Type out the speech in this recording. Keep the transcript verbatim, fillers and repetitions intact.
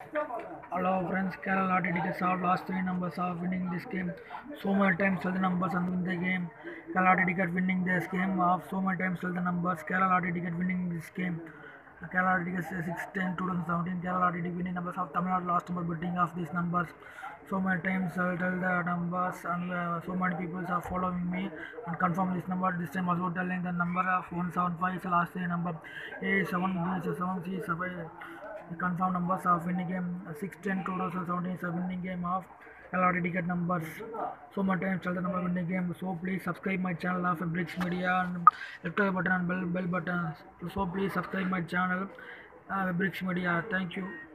Hello friends, Kerala lottery tickets have last three numbers of winning this game. So many times tell the numbers and win the game. Kerala lottery ticket winning this game of so many times tell the numbers. Kerala lottery ticket winning this game. Kerala lottery ticket six ten twenty seventeen. Kerala lottery ticket winning numbers of Tamil Nadu last number betting of these numbers. So many times I'll tell the numbers and uh, so many people are following me and confirm this number. This time also telling the number of one seven five is the last three number. A seven B seven C seven. The confirmed numbers of winning game uh, six ten twenty seventeen is a winning game of lottery ticket numbers. So much times tell the number winning game. So please subscribe my channel of Bricks Media and electric button and bell bell button. So please subscribe my channel uh, Bricks Media. Thank you.